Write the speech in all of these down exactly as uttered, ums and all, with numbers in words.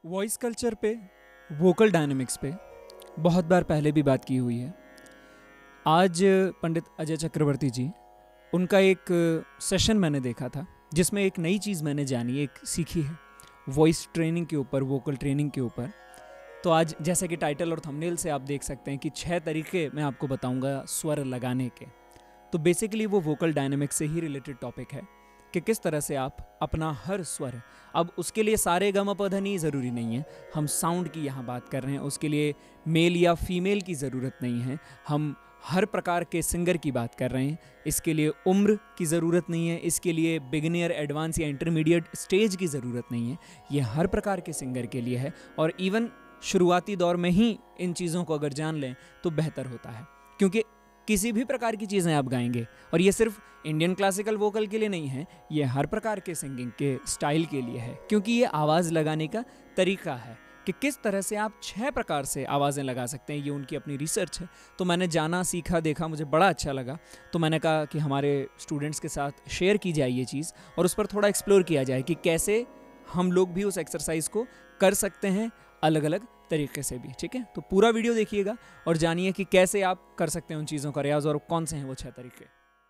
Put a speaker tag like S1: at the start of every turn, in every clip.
S1: Voice culture पे, vocal dynamics पे बहुत बार पहले भी बात की हुई है। आज पंडित अजय चक्रवर्ती जी, उनका एक सेशन मैंने देखा था जिसमें एक नई चीज़ मैंने जानी, एक सीखी है वॉइस ट्रेनिंग के ऊपर, वोकल ट्रेनिंग के ऊपर। तो आज जैसे कि टाइटल और थंबनेल से आप देख सकते हैं कि छह तरीके मैं आपको बताऊंगा स्वर लगाने के। तो बेसिकली वो वोकल डायनामिक्स से ही रिलेटेड टॉपिक है कि किस तरह से आप अपना हर स्वर, अब उसके लिए सारे गम प ध नि ज़रूरी नहीं है, हम साउंड की यहाँ बात कर रहे हैं, उसके लिए मेल या फीमेल की ज़रूरत नहीं है, हम हर प्रकार के सिंगर की बात कर रहे हैं। इसके लिए उम्र की ज़रूरत नहीं है, इसके लिए बिगिनियर, एडवांस या इंटरमीडिएट स्टेज की ज़रूरत नहीं है, ये हर प्रकार के सिंगर के लिए है। और इवन शुरुआती दौर में ही इन चीज़ों को अगर जान लें तो बेहतर होता है, क्योंकि किसी भी प्रकार की चीज़ें आप गाएंगे, और ये सिर्फ इंडियन क्लासिकल वोकल के लिए नहीं है, ये हर प्रकार के सिंगिंग के स्टाइल के लिए है, क्योंकि ये आवाज़ लगाने का तरीका है कि किस तरह से आप छह प्रकार से आवाज़ें लगा सकते हैं। ये उनकी अपनी रिसर्च है। तो मैंने जाना, सीखा, देखा, मुझे बड़ा अच्छा लगा। तो मैंने कहा कि हमारे स्टूडेंट्स के साथ शेयर की जाए ये चीज़ और उस पर थोड़ा एक्सप्लोर किया जाए कि कैसे हम लोग भी उस एक्सरसाइज को कर सकते हैं अलग अलग तरीके से भी। ठीक है, तो पूरा वीडियो देखिएगा और जानिए कि कैसे आप कर सकते हैं उन चीज़ों का रियाज और कौन से हैं वो छह तरीके।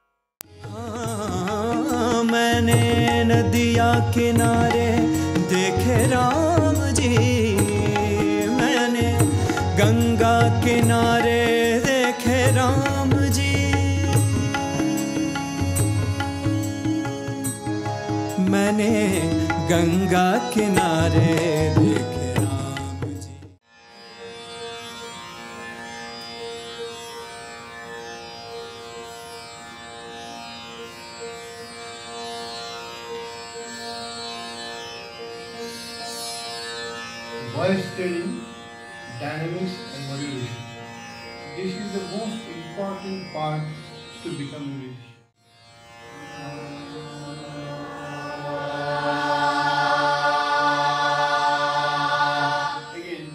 S2: हाँ, मैंने नदिया किनारे देखे राम जी, मैंने गंगा किनारे देखे राम जी, मैंने गंगा किनारे देखे
S3: voice training, dynamics and modulation. This is the most important part to become a musician. Again.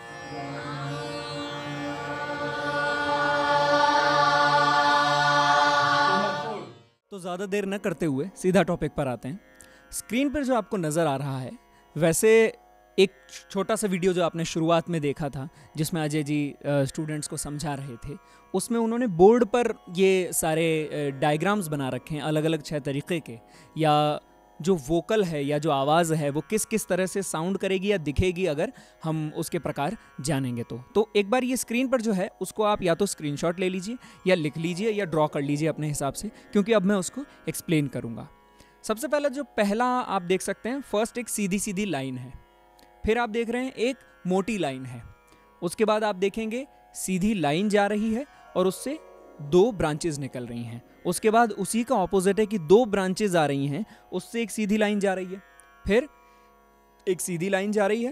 S1: तो ज़्यादा देर न करते हुए सीधा टॉपिक पर आते हैं। स्क्रीन पर जो आपको नज़र आ रहा है, वैसे एक छोटा सा वीडियो जो आपने शुरुआत में देखा था जिसमें अजय जी स्टूडेंट्स को समझा रहे थे, उसमें उन्होंने बोर्ड पर ये सारे डायग्राम्स बना रखे हैं अलग अलग छह तरीके के, या जो वोकल है या जो आवाज़ है वो किस किस तरह से साउंड करेगी या दिखेगी अगर हम उसके प्रकार जानेंगे तो तो एक बार ये स्क्रीन पर जो है उसको आप या तो स्क्रीनशॉट ले लीजिए या लिख लीजिए या ड्रॉ कर लीजिए अपने हिसाब से, क्योंकि अब मैं उसको एक्सप्लेन करूँगा। सबसे पहले जो पहला आप देख सकते हैं, फर्स्ट एक सीधी सीधी लाइन है, फिर आप देख रहे हैं एक मोटी लाइन है, उसके बाद आप देखेंगे सीधी लाइन जा रही है और उससे दो ब्रांचेस निकल रही हैं, उसके बाद उसी का ऑपोजिट है कि दो ब्रांचेस आ रही हैं, उससे एक सीधी लाइन जा रही है, फिर एक सीधी लाइन जा रही है,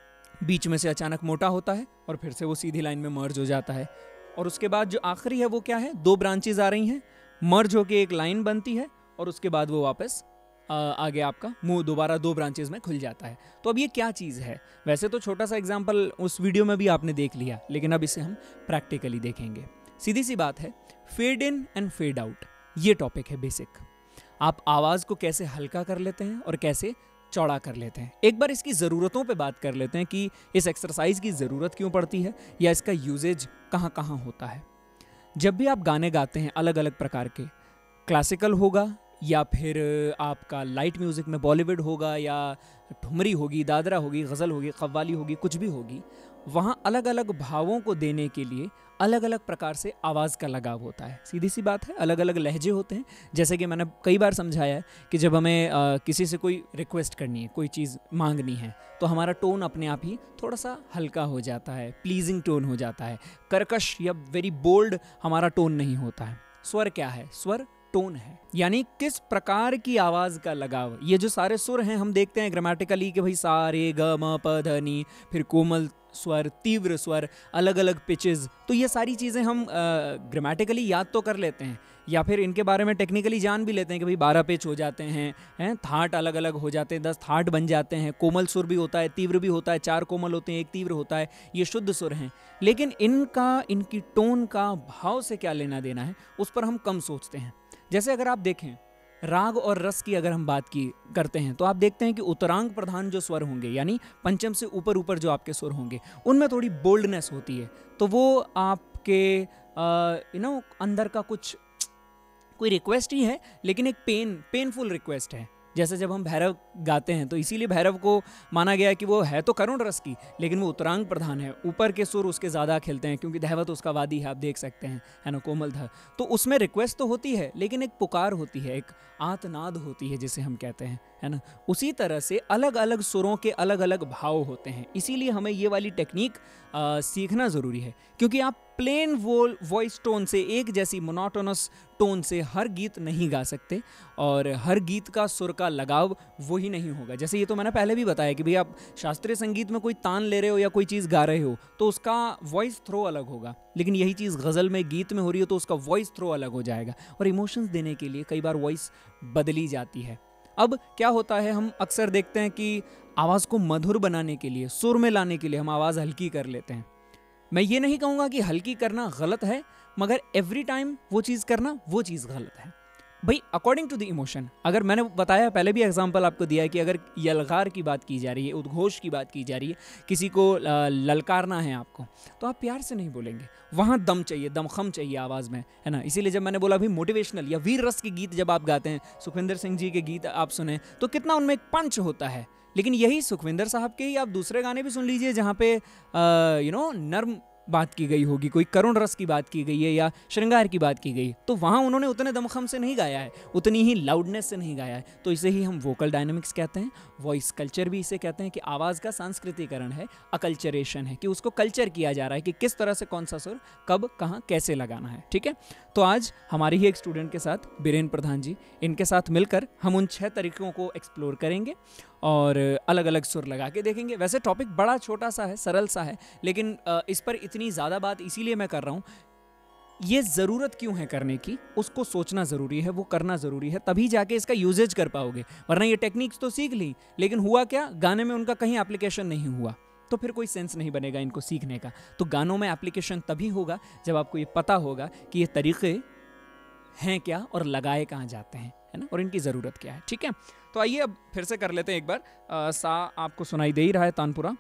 S1: बीच में से अचानक मोटा होता है और फिर से वो सीधी लाइन में मर्ज हो जाता है, और उसके बाद जो आखिरी है वो क्या है, दो ब्रांचेस आ रही हैं, मर्ज होके एक लाइन बनती है और उसके बाद वो वापस आगे आपका मुंह दोबारा दो ब्रांचेस में खुल जाता है। तो अब ये क्या चीज़ है? वैसे तो छोटा सा एग्जांपल उस वीडियो में भी आपने देख लिया, लेकिन अब इसे हम प्रैक्टिकली देखेंगे। सीधी सी बात है, fade in and fade out, ये टॉपिक है बेसिक। आप आवाज़ को कैसे हल्का कर लेते हैं और कैसे चौड़ा कर लेते हैं। एक बार इसकी ज़रूरतों पे बात कर लेते हैं कि इस एक्सरसाइज की ज़रूरत क्यों पड़ती है या इसका यूजेज कहाँ कहाँ होता है। जब भी आप गाने गाते हैं अलग अलग प्रकार के, क्लासिकल होगा या फिर आपका लाइट म्यूज़िक में बॉलीवुड होगा या ठुमरी होगी, दादरा होगी, गज़ल होगी, कव्वाली होगी, कुछ भी होगी, वहाँ अलग अलग भावों को देने के लिए अलग अलग प्रकार से आवाज़ का लगाव होता है। सीधी सी बात है, अलग अलग लहजे होते हैं। जैसे कि मैंने कई बार समझाया है कि जब हमें आ, किसी से कोई रिक्वेस्ट करनी है, कोई चीज़ मांगनी है, तो हमारा टोन अपने आप ही थोड़ा सा हल्का हो जाता है, प्लीजिंग टोन हो जाता है, कर्कश या वेरी बोल्ड हमारा टोन नहीं होता है। स्वर क्या है? स्वर टोन है, यानी किस प्रकार की आवाज का लगाव। ये जो सारे सुर हैं हम देखते हैं ग्रामेटिकली कि भाई सा रे ग म प ध नि, फिर कोमल स्वर, तीव्र स्वर, अलग अलग पिचेस, तो ये सारी चीज़ें हम ग्रामेटिकली याद तो कर लेते हैं या फिर इनके बारे में टेक्निकली जान भी लेते हैं कि भाई बारह पिच हो जाते हैं, हैं थाट अलग अलग हो जाते हैं, दस थाट बन जाते हैं, कोमल सुर भी होता है, तीव्र भी होता है, चार कोमल होते हैं, एक तीव्र होता है, ये शुद्ध सुर हैं। लेकिन इनका, इनकी टोन का भाव से क्या लेना देना है उस पर हम कम सोचते हैं। जैसे अगर आप देखें राग और रस की अगर हम बात की करते हैं तो आप देखते हैं कि उत्तरांग प्रधान जो स्वर होंगे यानी पंचम से ऊपर ऊपर जो आपके सुर होंगे उनमें थोड़ी बोल्डनेस होती है, तो वो आपके यू नो अंदर का कुछ कोई रिक्वेस्ट ही है लेकिन एक पेन पेनफुल रिक्वेस्ट है। जैसे जब हम भैरव गाते हैं तो इसीलिए भैरव को माना गया है कि वो है तो करुण रस की लेकिन वो उत्तरांग प्रधान है, ऊपर के सुर उसके ज़्यादा खेलते हैं क्योंकि दैवत उसका वादी है, आप देख सकते हैं, है ना, कोमल धा। तो उसमें रिक्वेस्ट तो होती है लेकिन एक पुकार होती है, एक आतनाद होती है जिसे हम कहते हैं, है ना। उसी तरह से अलग अलग सुरों के अलग अलग भाव होते हैं, इसीलिए हमें ये वाली टेक्निक आ, सीखना ज़रूरी है क्योंकि आप प्लेन वोल वॉइस टोन से एक जैसी मोनोटोनस टोन से हर गीत नहीं गा सकते और हर गीत का सुर का लगाव वही नहीं होगा। जैसे ये तो मैंने पहले भी बताया कि भाई आप शास्त्रीय संगीत में कोई तान ले रहे हो या कोई चीज़ गा रहे हो तो उसका वॉइस थ्रो अलग होगा, लेकिन यही चीज़ गज़ल में गीत में हो रही हो तो उसका वॉइस थ्रो अलग हो जाएगा और इमोशंस देने के लिए कई बार वॉइस बदली जाती है। अब क्या होता है, हम अक्सर देखते हैं कि आवाज़ को मधुर बनाने के लिए, सुर में लाने के लिए हम आवाज़ हल्की कर लेते हैं। मैं ये नहीं कहूँगा कि हल्की करना गलत है, मगर एवरी टाइम वो चीज़ करना वो चीज़ गलत है भाई, अकॉर्डिंग टू द इमोशन। अगर मैंने बताया पहले भी एग्जांपल आपको दिया है कि अगर यलगार की बात की जा रही है, उद्घोष की बात की जा रही है, किसी को ललकारना है आपको, तो आप प्यार से नहीं बोलेंगे, वहाँ दम चाहिए, दमखम चाहिए आवाज़ में, है ना। इसीलिए जब मैंने बोला भी मोटिवेशनल या वीर रस के गीत जब आप गाते हैं, सुखविंदर सिंह जी के गीत आप सुने तो कितना उनमें एक पंच होता है, लेकिन यही सुखविंदर साहब के ही आप दूसरे गाने भी सुन लीजिए जहाँ पे यू नो नर्म बात की गई होगी, कोई करुण रस की बात की गई है या श्रृंगार की बात की गई, तो वहाँ उन्होंने उतने दमखम से नहीं गाया है, उतनी ही लाउडनेस से नहीं गाया है। तो इसे ही हम वोकल डायनामिक्स कहते हैं, वॉइस कल्चर भी इसे कहते हैं कि आवाज़ का सांस्कृतिकरण है, अकल्चरेशन है, कि उसको कल्चर किया जा रहा है कि किस तरह से कौन सा सुर कब कहाँ कैसे लगाना है। ठीक है, तो आज हमारे ही एक स्टूडेंट के साथ बीरेन्द्र प्रधान जी, इनके साथ मिलकर हम उन छः तरीक़ों को एक्सप्लोर करेंगे और अलग अलग सुर लगा के देखेंगे। वैसे टॉपिक बड़ा छोटा सा है, सरल सा है, लेकिन इस पर इतनी ज़्यादा बात इसीलिए मैं कर रहा हूँ, ये ज़रूरत क्यों है करने की, उसको सोचना ज़रूरी है, वो करना ज़रूरी है, तभी जाके इसका यूजेज कर पाओगे। वरना ये टेक्निक्स तो सीख ली लेकिन हुआ क्या, गाने में उनका कहीं एप्लीकेशन नहीं हुआ, तो फिर कोई सेंस नहीं बनेगा इनको सीखने का। तो गानों में एप्लीकेशन तभी होगा जब आपको ये पता होगा कि ये तरीक़े हैं क्या और लगाए कहाँ जाते हैं, है ना, और इनकी ज़रूरत क्या है। ठीक है, तो आइए अब फिर से कर लेते हैं एक बार। आ, सा आपको सुनाई दे ही रहा है, तानपुरा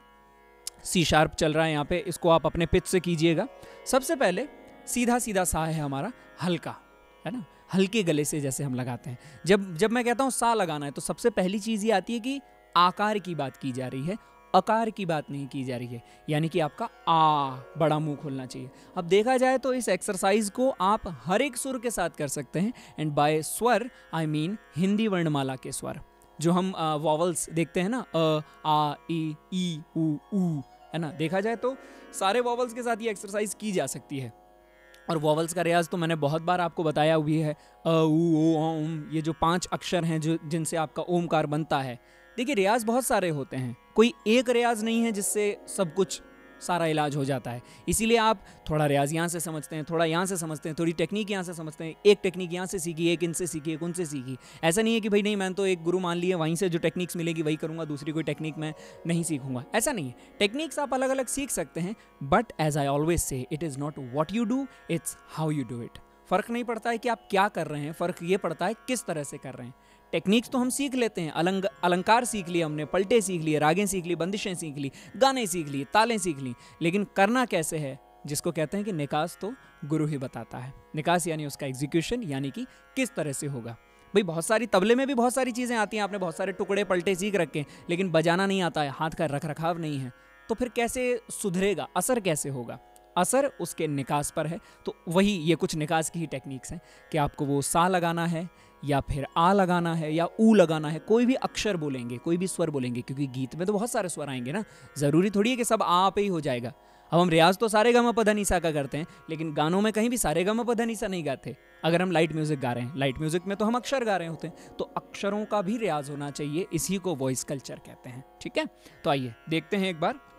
S1: सी शार्प चल रहा है यहाँ पे, इसको आप अपने पिच से कीजिएगा। सबसे पहले सीधा सीधा सा है हमारा, हल्का, है ना, हल्के गले से जैसे हम लगाते हैं। जब जब मैं कहता हूँ सा लगाना है तो सबसे पहली चीज़ ये आती है कि आकार की बात की जा रही है, अकार की बात नहीं की जा रही है, यानी कि आपका आ बड़ा मुंह खोलना चाहिए। अब देखा जाए तो इस एक्सरसाइज को आप हर एक सुर के साथ कर सकते हैं, एंड बाय स्वर आई मीन हिंदी वर्णमाला के स्वर, जो हम वॉवल्स देखते हैं ना, अ आ ई ई उ ऊ, है ना। देखा जाए तो सारे वॉवल्स के साथ ये एक्सरसाइज की जा सकती है। और वॉवल्स का रियाज तो मैंने बहुत बार आपको बताया हुई है, अ उ ओ ओम, ये जो पांच अक्षर हैं जो जिनसे आपका ओमकार बनता है। देखिए रियाज बहुत सारे होते हैं, कोई एक रियाज नहीं है जिससे सब कुछ सारा इलाज हो जाता है। इसीलिए आप थोड़ा रियाज यहाँ से समझते हैं, थोड़ा यहाँ से समझते हैं, थोड़ी टेक्निक यहाँ से समझते हैं, एक टेक्निक यहाँ से सीखी, एक इनसे सीखी, एक उनसे सीखी। ऐसा नहीं है कि भाई नहीं मैं तो एक गुरु मान लिए, वहीं से जो टेक्निक्स मिलेगी वही करूँगा, दूसरी कोई टेक्निक मैं नहीं सीखूंगा, ऐसा नहीं है। टेक्निक्स आप अलग अलग सीख सकते हैं, but as I always say it is not what you do, it's how you do it. फ़र्क नहीं पड़ता है कि आप क्या कर रहे हैं, फ़र्क ये पड़ता है किस तरह से कर रहे हैं। टेक्निक्स तो हम सीख लेते हैं, अलंग अलंकार सीख लिए हमने, पलटे सीख लिए, रागें सीख ली, बंदिशें सीख ली, गाने सीख लिए, तालें सीख ली, लेकिन करना कैसे है, जिसको कहते हैं कि निकास तो गुरु ही बताता है। निकास यानी उसका एग्जीक्यूशन, यानी कि किस तरह से होगा। भाई बहुत सारी तबले में भी बहुत सारी चीज़ें आती हैं, आपने बहुत सारे टुकड़े पलटे सीख रखे, लेकिन बजाना नहीं आता है, हाथ का रख रखाव नहीं है, तो फिर कैसे सुधरेगा, असर कैसे होगा? असर उसके निकास पर है। तो वही ये कुछ निकास की ही टेक्निक्स हैं कि आपको वो सा लगाना है या फिर आ लगाना है या ऊ लगाना है, कोई भी अक्षर बोलेंगे, कोई भी स्वर बोलेंगे, क्योंकि गीत में तो बहुत सारे स्वर आएंगे ना, ज़रूरी थोड़ी है कि सब आ पे ही हो जाएगा। अब हम रियाज तो सारे ग म प ध नि सा का करते हैं, लेकिन गानों में कहीं भी सारे ग म प ध नि सा नहीं गाते। अगर हम लाइट म्यूजिक गा रहे हैं, लाइट म्यूजिक में तो हम अक्षर गा रहे होते हैं, तो अक्षरों का भी रियाज होना चाहिए, इसी को वॉइस कल्चर कहते हैं। ठीक है, तो आइए देखते हैं एक बार।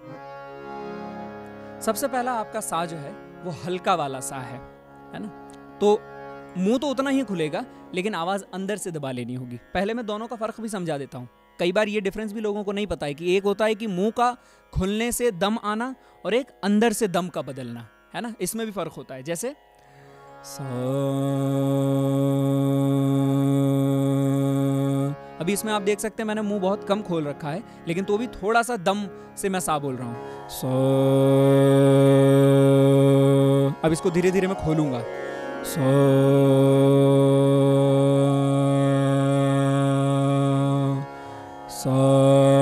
S1: सबसे पहला आपका सा जो है वो हल्का वाला सा है, है ना। तो मुंह तो उतना ही खुलेगा, लेकिन आवाज़ अंदर से दबा लेनी होगी। पहले मैं दोनों का फ़र्क भी समझा देता हूँ। कई बार ये डिफरेंस भी लोगों को नहीं पता है कि एक होता है कि मुंह का खुलने से दम आना और एक अंदर से दम का बदलना, है ना, इसमें भी फ़र्क होता है। जैसे सा अभी इसमें आप देख सकते हैं मैंने मुंह बहुत कम खोल रखा है, लेकिन तो भी थोड़ा सा दम से मैं सा बोल रहा हूँ। सो अब इसको धीरे धीरे मैं खोलूंगा। सो सो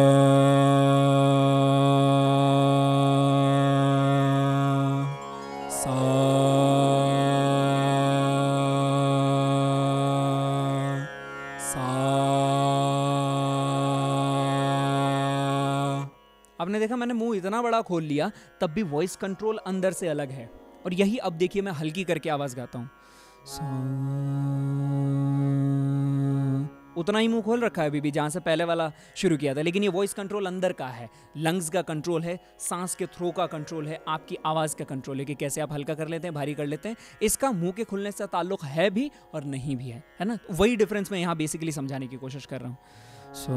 S1: आपने देखा मैंने मुंह इतना बड़ा खोल लिया, तब भी वॉइस कंट्रोल अंदर से अलग है। और यही अब देखिए मैं हल्की करके आवाज गाता हूँ, उतना ही मुंह खोल रखा है अभी भी जहां से पहले वाला शुरू किया था, लेकिन ये वॉइस कंट्रोल अंदर का है, लंग्स का कंट्रोल है, सांस के थ्रो का कंट्रोल है, आपकी आवाज का कंट्रोल है कि कैसे आप हल्का कर लेते हैं, भारी कर लेते हैं। इसका मुंह के खुलने से ताल्लुक है भी और नहीं भी है, है ना। वही डिफरेंस मैं यहाँ बेसिकली समझाने की कोशिश कर रहा हूँ। So,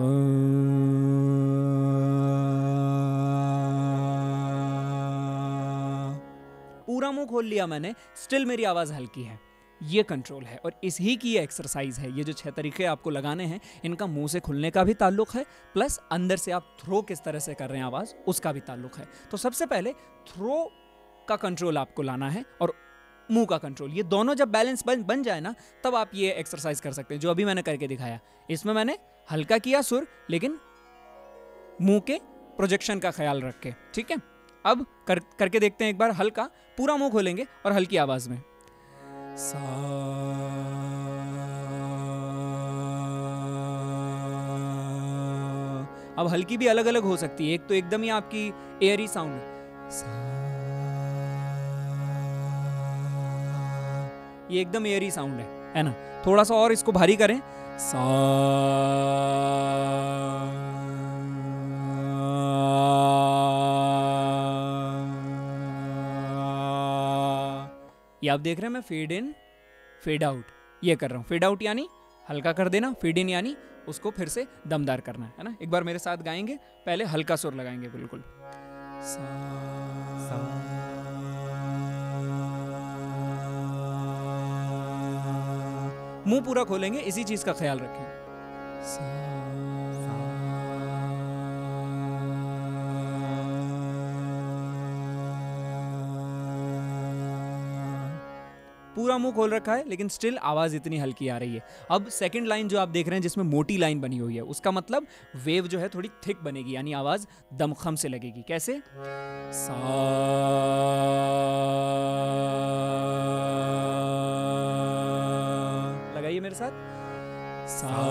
S1: पूरा मुंह खोल लिया मैंने, स्टिल मेरी आवाज हल्की है, ये कंट्रोल है। और इसी की ये एक्सरसाइज है। ये जो छह तरीके आपको लगाने हैं, इनका मुंह से खुलने का भी ताल्लुक है, प्लस अंदर से आप थ्रो किस तरह से कर रहे हैं आवाज, उसका भी ताल्लुक है। तो सबसे पहले थ्रो का कंट्रोल आपको लाना है और मुंह का कंट्रोल, ये दोनों जब बैलेंस बन बन जाए ना, तब आप ये एक्सरसाइज कर सकते हैं जो अभी मैंने करके दिखाया। इसमें मैंने हल्का किया सुर, लेकिन मुंह के प्रोजेक्शन का ख्याल रख के, ठीक है। अब कर, करके देखते हैं एक बार हल्का, पूरा मुंह खोलेंगे और हल्की आवाज में। सा अब हल्की भी अलग अलग हो सकती है, एक तो एकदम ही आपकी एयरी साउंड है, ये एकदम एयरी साउंड है, है ना। थोड़ा सा और इसको भारी करें, सा ये आप देख रहे हैं मैं फेड इन फेड आउट ये कर रहा हूँ। फेड आउट यानी हल्का कर देना, फेड इन यानी उसको फिर से दमदार करना है, है ना। एक बार मेरे साथ गाएंगे, पहले हल्का सुर लगाएंगे बिल्कुल, सा, सा, मुंह पूरा खोलेंगे, इसी चीज का ख्याल रखें। सा, सा, पूरा मुंह खोल रखा है, लेकिन स्टिल आवाज इतनी हल्की आ रही है। अब सेकंड लाइन जो आप देख रहे हैं जिसमें मोटी लाइन बनी हुई है, उसका मतलब वेव जो है थोड़ी थिक बनेगी, यानी आवाज दमखम से लगेगी। कैसे? सा, लगाइए मेरे साथ, सा,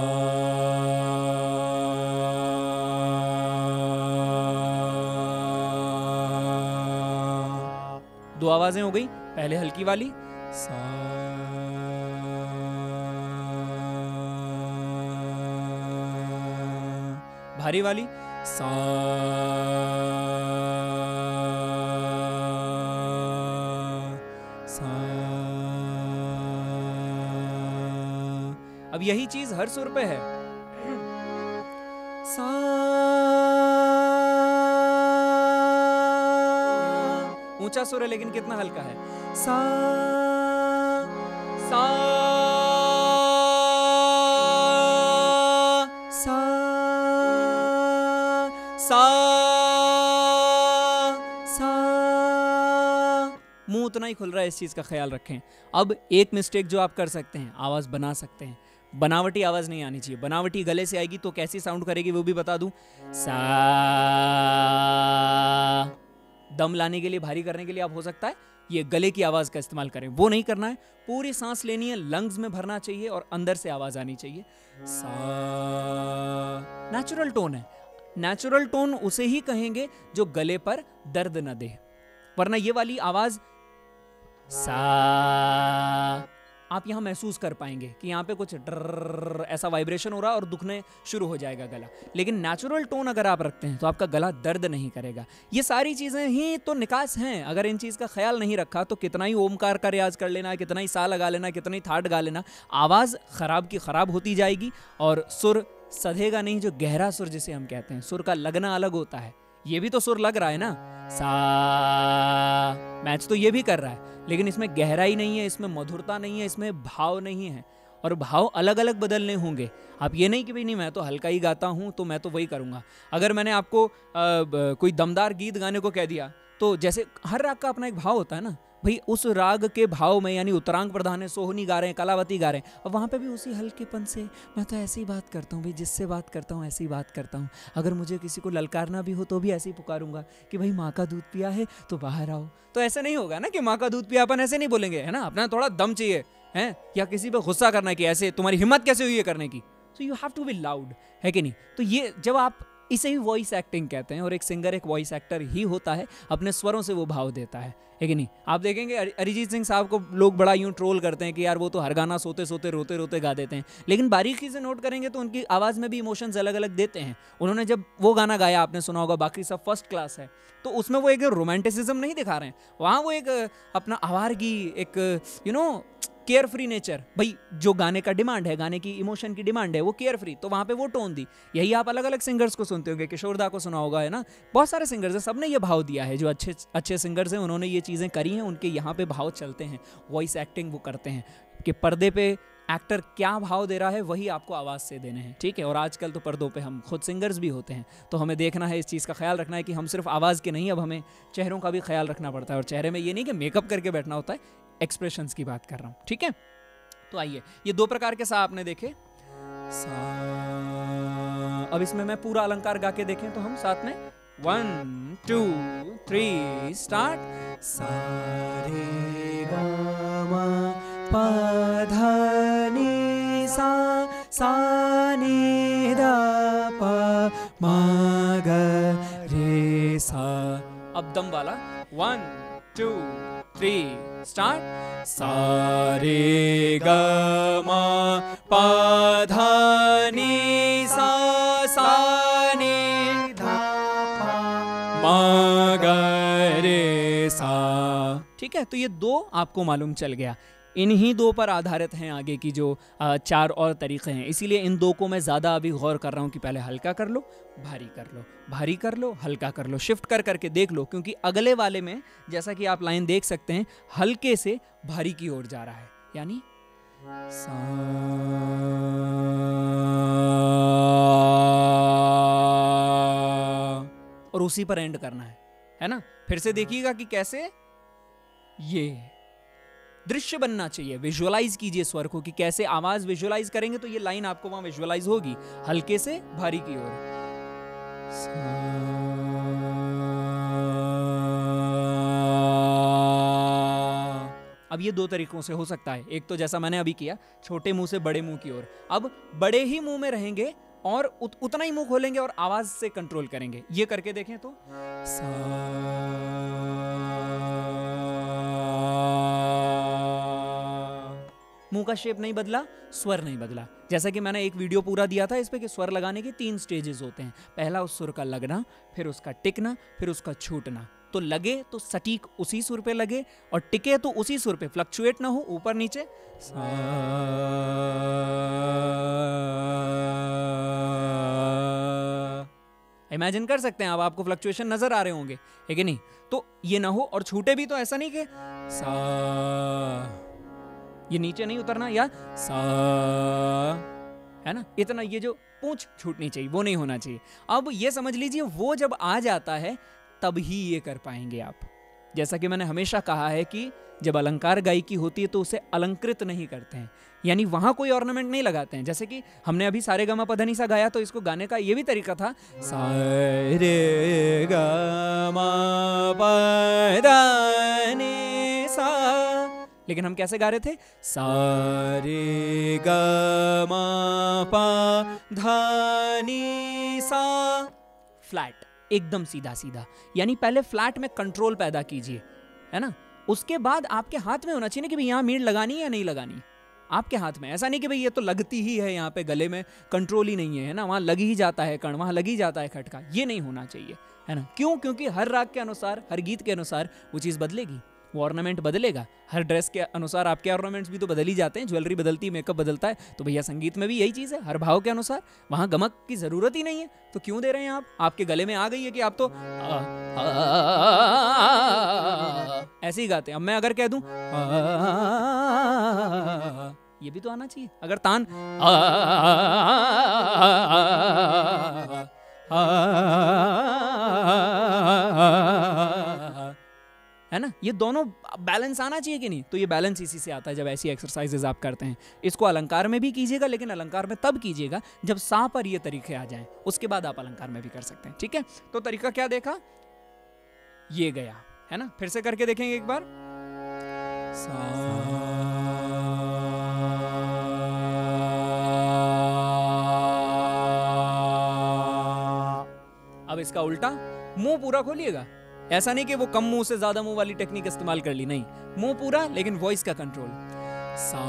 S1: दो आवाजें हो गई, पहले हल्की वाली सा, भारी वाली सा, सा। अब यही चीज हर सुर पे है, सा, ऊंचा सुर है लेकिन कितना हल्का है, सा, सा, सा, सा, सा। मुंह उतना ही खुल रहा है, इस चीज का ख्याल रखें। अब एक मिस्टेक जो आप कर सकते हैं, आवाज बना सकते हैं, बनावटी आवाज नहीं आनी चाहिए। बनावटी गले से आएगी तो कैसी साउंड करेगी वो भी बता दूं, सा। दम लाने के लिए, भारी करने के लिए आप हो सकता है ये गले की आवाज का इस्तेमाल करें, वो नहीं करना है। पूरी सांस लेनी है, लंग्स में भरना चाहिए और अंदर से आवाज आनी चाहिए। सा, नेचुरल टोन है। नेचुरल टोन उसे ही कहेंगे जो गले पर दर्द न दे, वरना ये वाली आवाज सा आप यहां महसूस कर पाएंगे कि यहाँ पे कुछ डर ऐसा वाइब्रेशन हो रहा है और दुखने शुरू हो जाएगा गला। लेकिन नेचुरल टोन अगर आप रखते हैं तो आपका गला दर्द नहीं करेगा। ये सारी चीजें ही तो निकास हैं। अगर इन चीज का ख्याल नहीं रखा तो कितना ही ओमकार का रियाज कर लेना, कितना ही सा लगा लेना, कितना ही थाट गा लेना, आवाज खराब की खराब होती जाएगी और सुर सधेगा नहीं। जो गहरा सुर जिसे हम कहते हैं, सुर का लगना अलग होता है। ये भी तो सुर लग रहा है ना, सा मैच तो ये भी कर रहा है, लेकिन इसमें गहराई नहीं है, इसमें मधुरता नहीं है, इसमें भाव नहीं है। और भाव अलग अलग बदलने होंगे। आप ये नहीं कि भाई नहीं मैं तो हल्का ही गाता हूँ तो मैं तो वही करूँगा। अगर मैंने आपको आ, कोई दमदार गीत गाने को कह दिया तो जैसे हर राग का अपना एक भाव होता है ना भाई, उस राग के भाव में यानी उत्तरांग प्रधान है, सोहनी गा रहे हैं, कलावती गा रहे हैं, अब वहाँ पे भी उसी हल्केपन से मैं तो ऐसी बात करता हूँ भाई, जिससे बात करता हूँ ऐसी बात करता हूँ। अगर मुझे किसी को ललकारना भी हो तो भी ऐसे ही पुकारूंगा कि भाई माँ का दूध पिया है तो बाहर आओ। तो ऐसे नहीं होगा ना कि माँ का दूध पिया, अपन ऐसे नहीं बोलेंगे, है ना। अपना थोड़ा दम चाहिए है, या किसी पे गुस्सा करना कि ऐसे तुम्हारी हिम्मत कैसे हुई है करने की। So you have to be loud, है कि नहीं। तो ये जब आप इसे ही वॉइस एक्टिंग कहते हैं, और एक सिंगर एक वॉइस एक्टर ही होता है, अपने स्वरों से वो भाव देता है, है कि नहीं। आप देखेंगे अरिजीत सिंह साहब को लोग बड़ा यूं ट्रोल करते हैं कि यार वो तो हर गाना सोते सोते रोते रोते गा देते हैं, लेकिन बारीकी से नोट करेंगे तो उनकी आवाज़ में भी इमोशंस अलग अलग देते हैं। उन्होंने जब वो गाना गाया, आपने सुना होगा बाकी सब फर्स्ट क्लास है, तो उसमें वो एक रोमांटिसिज्म नहीं दिखा रहे हैं, वहाँ वो एक अपना आवारगी, एक you know care free nature, भाई जो गाने का डिमांड है, गाने की इमोशन की डिमांड है वो केयर फ्री, तो वहाँ पे वो टोन दी। यही आप अलग अलग सिंगर्स को सुनते होंगे, किशोरदा को सुना होगा, है ना, बहुत सारे सिंगर्स हैं, सबने ये भाव दिया है। जो अच्छे अच्छे सिंगर्स हैं उन्होंने ये चीज़ें करी हैं, उनके यहाँ पे भाव चलते हैं, वॉइस एक्टिंग वो करते हैं कि पर्दे पे एक्टर क्या भाव दे रहा है वही आपको आवाज़ से देने हैं, ठीक है। और आजकल तो पर्दों पे हम खुद सिंगर्स भी होते हैं, तो हमें देखना है, इस चीज़ का ख्याल रखना है कि हम सिर्फ आवाज़ के नहीं, अब हमें चेहरों का भी ख्याल रखना पड़ता है। और चेहरे में ये नहीं कि मेकअप करके बैठना होता है, एक्सप्रेशंस की बात कर रहा हूँ, ठीक है। तो आइए, ये दो प्रकार के सा आपने देखे। सा, अब इसमें मैं पूरा अलंकार गा के देखें तो हम साथ में वन टू थ्री स्टार्ट। सा रे गा मा पा धा नी सा, सा नी दा पा मा गा रे सा। अब दम वाला वन टू थ्री स्टार्ट। सा रे गा मा पा धा नी सा, सा नी धा पा मा गा रे सा, ठीक है। तो ये दो आपको मालूम चल गया, इन्हीं दो पर आधारित हैं आगे की जो चार और तरीक़े हैं। इसीलिए इन दो को मैं ज़्यादा अभी गौर कर रहा हूँ कि पहले हल्का कर लो, भारी कर लो, भारी कर लो, हल्का कर लो, शिफ्ट कर करके देख लो, क्योंकि अगले वाले में जैसा कि आप लाइन देख सकते हैं हल्के से भारी की ओर जा रहा है, यानी सा, और उसी पर एंड करना है, है ना। फिर से देखिएगा कि कैसे ये दृश्य बनना चाहिए, विजुअलाइज कीजिए स्वर को कि कैसे आवाज विजुअलाइज करेंगे तो ये लाइन आपको वहां विजुअलाइज होगी, हल्के से भारी की ओर। अब ये दो तरीकों से हो सकता है, एक तो जैसा मैंने अभी किया, छोटे मुंह से बड़े मुंह की ओर। अब बड़े ही मुंह में रहेंगे और उत, उतना ही मुंह खोलेंगे और आवाज से कंट्रोल करेंगे। ये करके देखें तो मुंह का शेप नहीं बदला, स्वर नहीं बदला। जैसा कि मैंने एक वीडियो पूरा दिया था इस पे कि स्वर लगाने के तीन स्टेजेस होते हैं। पहला उस सुर का लगना, फिर उसका टिकना, फिर उसका छूटना। तो लगे तो सटीक उसी सुर पे लगे, और टिके तो उसी सुर पे, फ्लक्चुएट ना हो ऊपर नीचे। इमेजिन कर सकते हैं आप, आपको फ्लक्चुएशन नजर आ रहे होंगे, है कि नहीं। तो ये ना हो, और छूटे भी तो ऐसा नहीं कि सा, ये नीचे नहीं उतरना, या सा, है ना, इतना ये जो पूंछ छूटनी चाहिए वो नहीं होना चाहिए। अब ये समझ लीजिए वो जब आ जाता है तब ही ये कर पाएंगे आप। जैसा कि मैंने हमेशा कहा है कि जब अलंकार गायकी होती है तो उसे अलंकृत नहीं करते हैं, यानी वहां कोई ऑर्नामेंट नहीं लगाते हैं। जैसे कि हमने अभी सारे गा मा पा धा नी सा गाया, तो इसको गाने का ये भी तरीका था, सा रे गा मा पा धा नी सा, लेकिन हम कैसे गा रहे थे, सा रे गा मा पा धा नी सा, फ्लैट, एकदम सीधा सीधा। यानी पहले फ्लैट में कंट्रोल पैदा कीजिए, है ना। उसके बाद आपके हाथ में होना चाहिए कि भाई यहाँ मीड़ लगानी है या नहीं लगानी, आपके हाथ में। ऐसा नहीं कि भाई ये तो लगती ही है, यहाँ पे गले में कंट्रोल ही नहीं है, है ना, वहाँ लग ही जाता है कण, वहाँ लग ही जाता है खटका, ये नहीं होना चाहिए, है ना। क्यों? क्योंकि हर राग के अनुसार, हर गीत के अनुसार वो चीज़ बदलेगी, वो ऑर्नामेंट बदलेगा। हर ड्रेस के अनुसार आपके ऑर्नामेंट्स भी तो बदल ही जाते हैं, ज्वेलरी बदलती है, मेकअप बदलता है, तो भैया संगीत में भी यही चीज़ है, हर भाव के अनुसार। वहाँ गमक की ज़रूरत ही नहीं है, तो क्यों दे रहे हैं आप? आपके गले में आ गई है कि आप तो आ, आ, ऐसे ही गाते हैं। अब मैं अगर कह दूं ये भी तो आना चाहिए। अगर तान आ, है ना, ये दोनों बैलेंस आना चाहिए कि नहीं? तो ये बैलेंस इसी से आता है जब ऐसी एक्सरसाइजेज आप करते हैं। इसको अलंकार में भी कीजिएगा, लेकिन अलंकार में तब कीजिएगा जब सा पर ये तरीके आ जाएं, उसके बाद आप अलंकार में भी कर सकते हैं। ठीक है, तो तरीका क्या देखा, ये गया है ना। फिर से करके देखेंगे एक बार। अब इसका उल्टा, मुंह पूरा खोलिएगा। ऐसा नहीं कि वो कम मुंह से ज्यादा मुंह वाली टेक्निक इस्तेमाल कर ली, नहीं, मुंह पूरा लेकिन वॉइस का कंट्रोल। सा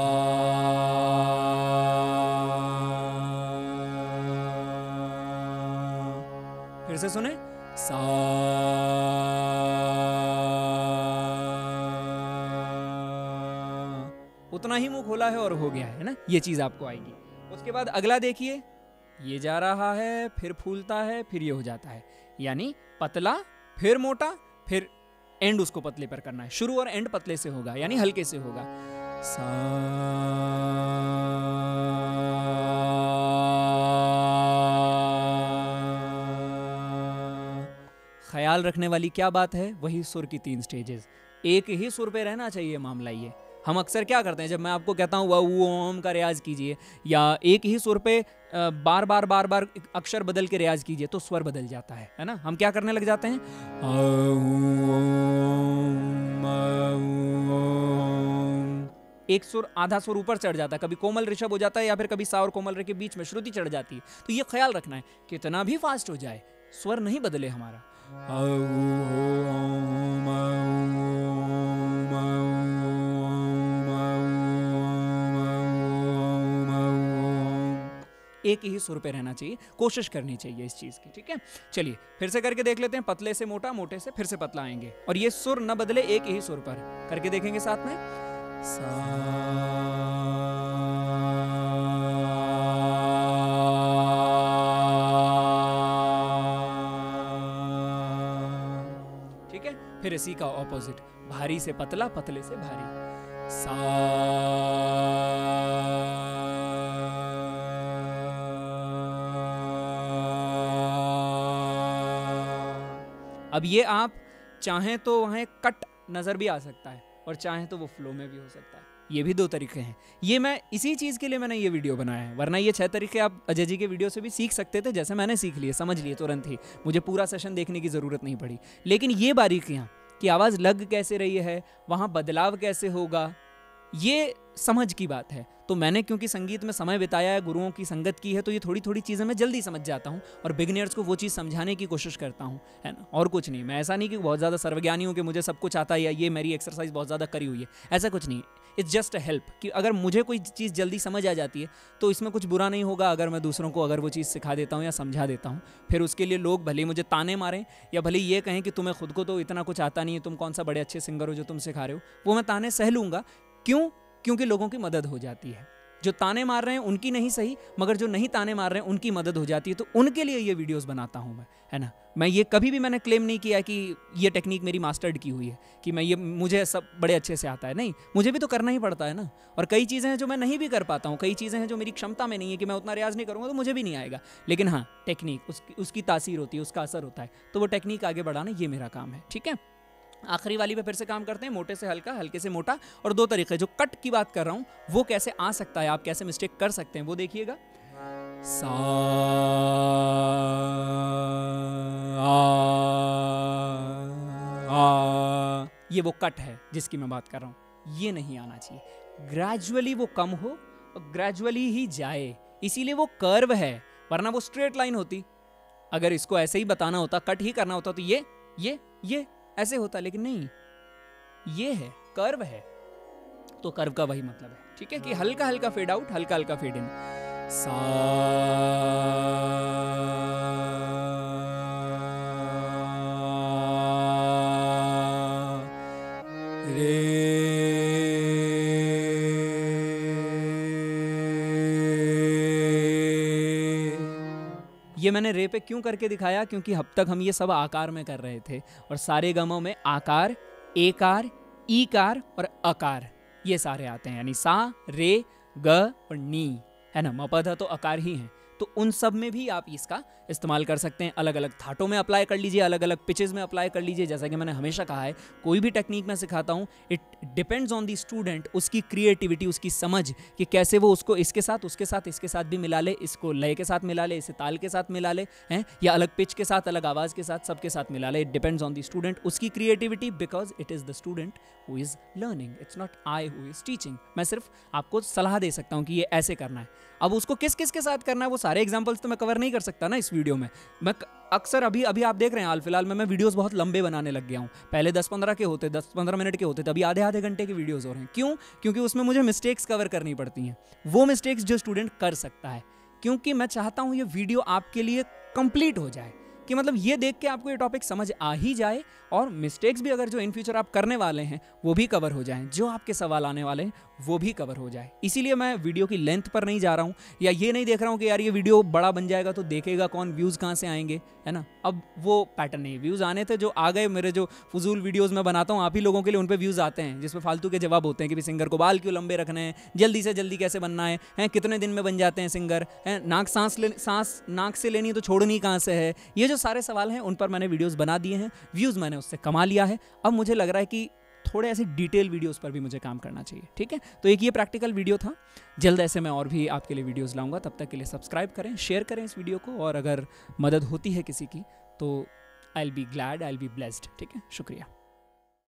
S1: फिर से सुने, सा उतना ही मुंह खोला है और हो गया है ना, ये चीज आपको आएगी। उसके बाद अगला देखिए, ये जा रहा है, फिर फूलता है, फिर ये हो जाता है, यानी पतला फिर मोटा, फिर एंड उसको पतले पर करना है। शुरू और एंड पतले से होगा, यानी हल्के से होगा। सा ख्याल रखने वाली क्या बात है, वही सुर की तीन स्टेजेस, एक ही सुर पे रहना चाहिए मामला। ये हम अक्सर क्या करते हैं, जब मैं आपको कहता हूँ वो ओम का रियाज कीजिए या एक ही सुर पे बार बार बार बार अक्षर बदल के रियाज कीजिए, तो स्वर बदल जाता है, है ना। हम क्या करने लग जाते हैं, एक सुर आधा सुर ऊपर चढ़ जाता है, कभी कोमल ऋषभ हो जाता है या फिर कभी सा और कोमल रे के बीच में श्रुति चढ़ जाती है। तो ये ख्याल रखना है, कितना भी फास्ट हो जाए स्वर नहीं बदले हमारा। एक ही सुर पे रहना चाहिए, कोशिश करनी चाहिए इस चीज की। ठीक है, चलिए फिर से करके देख लेते हैं। पतले से मोटा, मोटे से फिर से पतला आएंगे, और ये सुर न बदले, एक ही सुर पर करके देखेंगे साथ में। सा ठीक है, फिर इसी का ऑपोजिट, भारी से पतला, पतले से भारी। सा अब ये आप चाहें तो वहाँ कट नज़र भी आ सकता है, और चाहें तो वो फ्लो में भी हो सकता है। ये भी दो तरीके हैं। ये मैं इसी चीज़ के लिए मैंने ये वीडियो बनाया है, वरना ये छह तरीके आप अजय जी के वीडियो से भी सीख सकते थे, जैसे मैंने सीख लिए, समझ लिए तुरंत ही, मुझे पूरा सेशन देखने की ज़रूरत नहीं पड़ी। लेकिन ये बारीकियाँ कि आवाज़ लग कैसे रही है, वहाँ बदलाव कैसे होगा, ये समझ की बात है। तो मैंने क्योंकि संगीत में समय बिताया है, गुरुओं की संगत की है, तो ये थोड़ी थोड़ी चीज़ें मैं जल्दी समझ जाता हूँ और बिगिनर्स को वो चीज़ समझाने की कोशिश करता हूँ, है ना, और कुछ नहीं। मैं ऐसा नहीं कि बहुत ज़्यादा सर्वज्ञानी हूँ कि मुझे सब कुछ आता है या ये मेरी एक्सरसाइज बहुत ज़्यादा करी हुई है, ऐसा कुछ नहीं। इट्स जस्ट अ हेल्प कि अगर मुझे कोई चीज़ जल्दी समझ आ जाती है तो इसमें कुछ बुरा नहीं होगा अगर मैं दूसरों को अगर वो चीज़ सिखा देता हूँ या समझा देता हूँ। फिर उसके लिए लोग भले मुझे ताने मारें या भले ये कहें कि तुम्हें खुद को तो इतना कुछ आता नहीं है, तुम कौन सा बड़े अच्छे सिंगर हो जो तुम सिखा रहे हो, वो मैं ताने सह लूँगा। क्यों? क्योंकि लोगों की मदद हो जाती है। जो ताने मार रहे हैं उनकी नहीं सही, मगर जो नहीं ताने मार रहे हैं उनकी मदद हो जाती है, तो उनके लिए ये वीडियोस बनाता हूं मैं, है ना। मैं ये कभी भी मैंने क्लेम नहीं किया कि ये टेक्निक मेरी मास्टर्ड की हुई है, कि मैं ये मुझे सब बड़े अच्छे से आता है, नहीं, मुझे भी तो करना ही पड़ता है ना। और कई चीज़ें हैं जो मैं नहीं भी कर पाता हूँ, कई चीज़ें हैं जो मेरी क्षमता में नहीं है कि मैं उतना रियाज नहीं करूँगा तो मुझे भी नहीं आएगा। लेकिन हाँ, टेक्निक उसकी उसकी तासीर होती है, उसका असर होता है, तो वो टेक्निक आगे बढ़ाना ये मेरा काम है। ठीक है, आखिरी वाली पे फिर से काम करते हैं, मोटे से हल्का, हल्के से मोटा। और दो तरीके, जो कट की बात कर रहा हूँ वो कैसे आ सकता है, आप कैसे मिस्टेक कर सकते हैं वो देखिएगा। सा आ, आ, ये वो कट है जिसकी मैं बात कर रहा हूँ, ये नहीं आना चाहिए। ग्रेजुअली वो कम हो और ग्रेजुअली ही जाए, इसीलिए वो कर्व है, वरना वो स्ट्रेट लाइन होती। अगर इसको ऐसे ही बताना होता, कट ही करना होता, तो ये ये ये ऐसे होता, लेकिन नहीं, ये है कर्व है, तो कर्व का वही मतलब है। ठीक है, कि हल्का हल्का फेड आउट, हल्का हल्का फेड इन। सा रे, ये मैंने रे पे क्यों करके दिखाया, क्योंकि अब तक हम ये सब आकार में कर रहे थे, और सारे गमों में आकार, एकार, ईकार और अकार, ये सारे आते हैं, यानी सा, रे, ग और नी, है ना। म प ध तो आकार ही हैं, तो उन सब में भी आप इसका इस्तेमाल कर सकते हैं। अलग अलग थाटों में अप्लाई कर लीजिए, अलग अलग पिचेस में अप्लाई कर लीजिए। जैसा कि मैंने हमेशा कहा है, कोई भी टेक्निक मैं सिखाता हूँ, it depends on the student, उसकी क्रिएटिविटी, उसकी समझ कि कैसे वो उसको इसके साथ, उसके साथ, इसके साथ भी मिला ले, इसको लय के साथ मिला ले, इसे ताल के साथ मिला ले, हैं, या अलग पिच के साथ, अलग आवाज़ के साथ, सबके साथ मिला ले। It depends on the student, उसकी creativity, because it is the student who is learning, it's not I who is teaching. मैं सिर्फ आपको सलाह दे सकता हूँ कि ये ऐसे करना है। अब उसको किस किस के साथ करना है, वो सारे एग्जाम्पल्स तो मैं कवर नहीं कर सकता ना इस वीडियो में। मैं अक्सर अभी अभी आप देख रहे हैं, हाल फिलहाल में मैं वीडियोस बहुत लंबे बनाने लग गया हूँ। पहले दस पंद्रह के होते, दस पंद्रह मिनट के होते, तभी आधे आधे घंटे के वीडियोस हो रहे हैं। क्यों? क्योंकि उसमें मुझे मिस्टेक्स कवर करनी पड़ती हैं, वो मिस्टेक्स जो स्टूडेंट कर सकता है, क्योंकि मैं चाहता हूँ ये वीडियो आपके लिए कंप्लीट हो जाए, कि मतलब ये देख के आपको ये टॉपिक समझ आ ही जाए, और मिस्टेक्स भी अगर जो इन फ्यूचर आप करने वाले हैं वो भी कवर हो जाएं, जो आपके सवाल आने वाले हैं वो भी कवर हो जाए। इसीलिए मैं वीडियो की लेंथ पर नहीं जा रहा हूँ, या ये नहीं देख रहा हूँ कि यार ये वीडियो बड़ा बन जाएगा तो देखेगा कौन, व्यूज़ कहाँ से आएंगे, है ना। अब वो पैटर्न नहीं, व्यूज़ आने थे जो आ गए। मेरे जो फजूल वीडियोज़ मैं बनाता हूँ आप ही लोगों के लिए, उन पर व्यूज़ आते हैं, जिसमें फालतू के जवाब होते हैं कि भी सिंगर को बाल क्यों लंबे रखने हैं, जल्दी से जल्दी कैसे बनना है, हैं कितने दिन में बन जाते हैं सिंगर, हैं नाक सांस ले सांस नाक से लेनी है तो छोड़नी कहाँ से है। ये जो सारे सवाल हैं उन पर मैंने वीडियोज़ बना दिए हैं, व्यूज़ मैंने उससे कमा लिया है। अब मुझे लग रहा है कि थोड़े ऐसे डिटेल वीडियोस पर भी मुझे काम करना चाहिए, ठीक है। तो एक ये प्रैक्टिकल वीडियो था, जल्द ऐसे मैं और भी आपके लिए वीडियोस लाऊंगा। तब तक के लिए सब्सक्राइब करें, शेयर करें इस वीडियो को, और अगर मदद होती है किसी की तो I will be glad, I will be blessed, ठीक है। शुक्रिया।